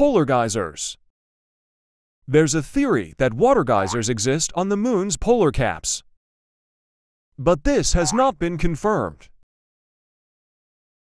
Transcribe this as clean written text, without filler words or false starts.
polar geysers. There's a theory that water geysers exist on the moon's polar caps. But this has not been confirmed.